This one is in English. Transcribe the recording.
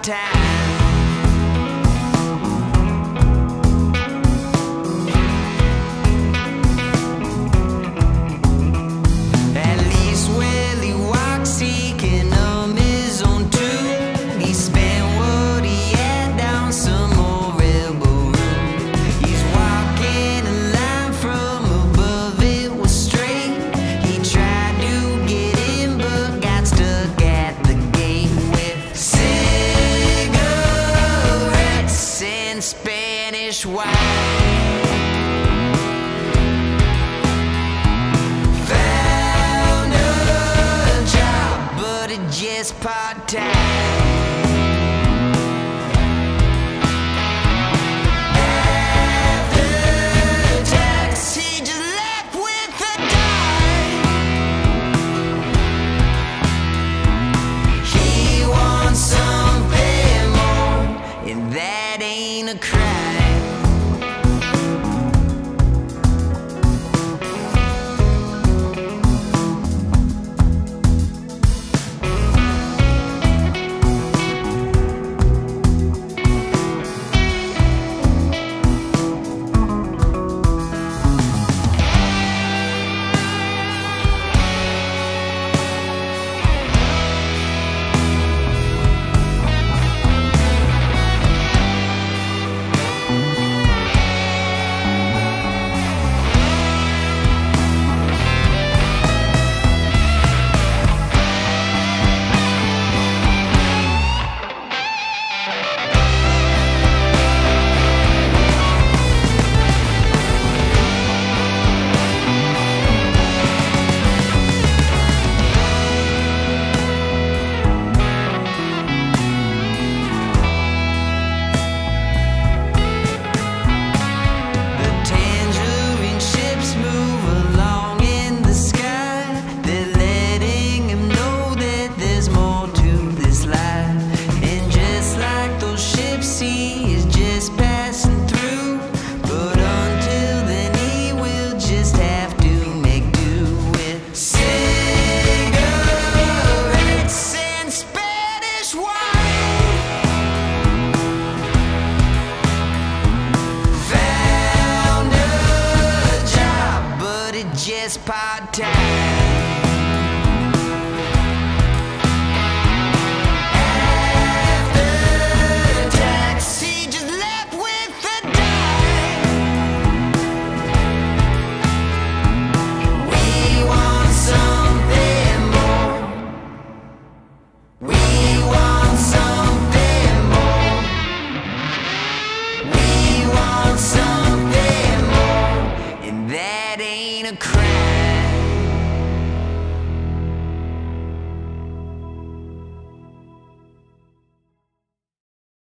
part-time. Spanish wine. Found a job, but it just part-time. After tax, he just left with a dime. He wants something more, and that ain't a crime. Just part-time. After tax, he just left with a dime. We want something more. We want something more. We want something more, and that ain't a crime.